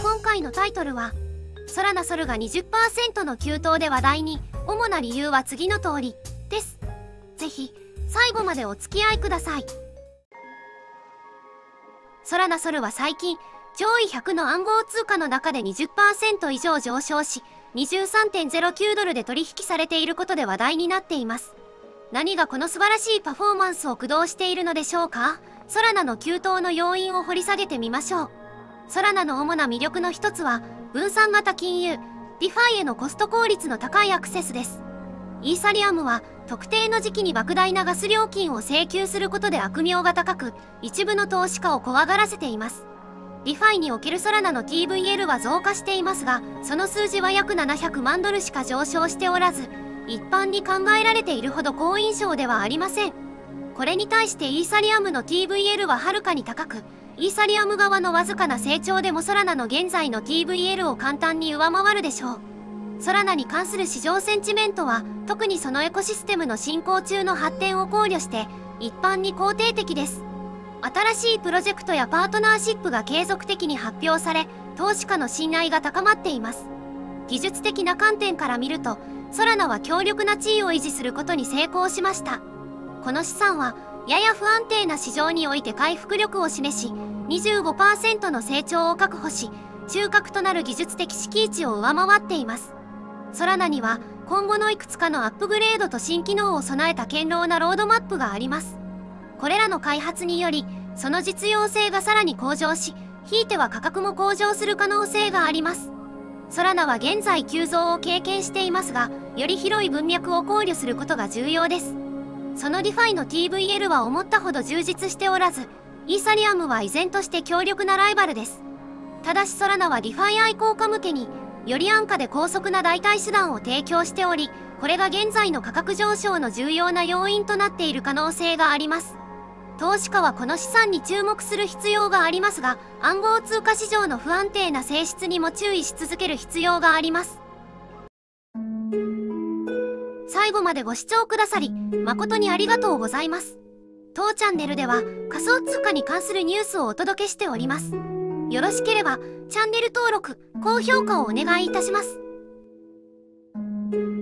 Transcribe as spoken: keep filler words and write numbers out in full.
今回のタイトルはソラナソルが にじゅっパーセント の急騰で話題に。主な理由は次の通りです。ぜひ最後までお付き合いください。ソラナソルは最近上位ひゃくの暗号通貨の中で にじゅっパーセント 以上上昇し にじゅうさんてんゼロきゅう ドルで取引されていることで話題になっています。何がこの素晴らしいパフォーマンスを駆動しているのでしょうか。ソラナの急騰の要因を掘り下げてみましょう。ソラナの主な魅力の一つは分散型金融 ディファイ へのコスト効率の高いアクセスです。イーサリアムは特定の時期に莫大なガス料金を請求することで悪名が高く、一部の投資家を怖がらせています。ディファイ におけるソラナの ティーブイエル は増加していますが、その数字は約ななひゃくまんドルしか上昇しておらず、一般に考えられているほど好印象ではありません。これに対してイーサリアムの ティーブイエル ははるかに高く、イーサリアム側のわずかな成長でもソラナの現在の ティーブイエル を簡単に上回るでしょう。ソラナに関する市場センチメントは、特にそのエコシステムの進行中の発展を考慮して一般に肯定的です。新しいプロジェクトやパートナーシップが継続的に発表され、投資家の信頼が高まっています。技術的な観点から見ると、ソラナは強力な地位を維持することに成功しました。この資産はやや不安定な市場において回復力を示し、にじゅうごパーセント の成長を確保し、中核となる技術的敷地を上回っています。ソラナには今後のいくつかのアップグレードと新機能を備えた堅牢なロードマップがあります。これらの開発により、その実用性がさらに向上し、ひいては価格も向上する可能性があります。ソラナは現在急増を経験していますが、より広い文脈を考慮することが重要です。その ディファイ の ティーブイエル は思ったほど充実しておらず、イーサリアムは依然として強力なライバルです。ただしソラナは ディファイ 愛好家向けに、より安価で高速な代替手段を提供しており、これが現在の価格上昇の重要な要因となっている可能性があります。投資家はこの資産に注目する必要がありますが、暗号通貨市場の不安定な性質にも注意し続ける必要があります。最後までご視聴くださり、誠にありがとうございます。当チャンネルでは仮想通貨に関するニュースをお届けしております。よろしければチャンネル登録、高評価をお願いいたします。